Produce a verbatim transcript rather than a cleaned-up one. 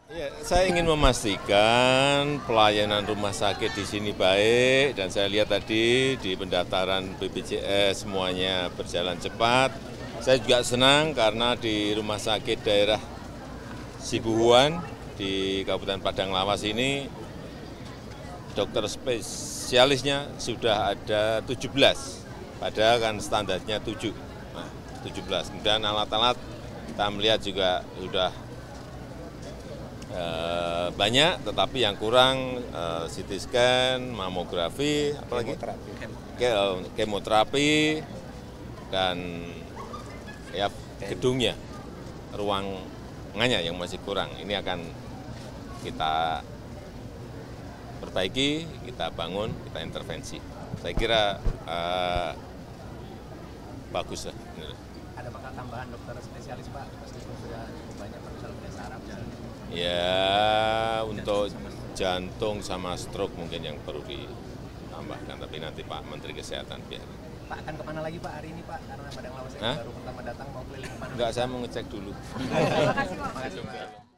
Ya, saya ingin memastikan pelayanan rumah sakit di sini baik dan saya lihat tadi di pendaftaran B P J S semuanya berjalan cepat. Saya juga senang karena di rumah sakit daerah Sibuhuan di Kabupaten Padang Lawas ini dokter spesialisnya sudah ada tujuh belas, padahal kan standarnya tujuh. Nah, tujuh belas. Kemudian alat-alat kita melihat juga sudah eh, banyak, tetapi yang kurang eh, C T scan, mamografi, apalagi Ke- kemoterapi, dan ya gedungnya, ruangannya yang masih kurang. Ini akan kita perbaiki, kita bangun, kita intervensi. Saya kira eh, bagus lah. Ada bakal tambahan dokter spesialis Pak, meskipun sudah cukup banyak Pak, misalnya saraf misalnya. Ya, untuk jantung sama stroke mungkin yang perlu ditambahkan, tapi nanti Pak Menteri Kesehatan biar. Pak akan kemana lagi Pak hari ini Pak? Karena Padang Lawas yang Hah? baru pertama datang mau keliling kemana? Enggak, saya mau ngecek dulu. Terima kasih Pak.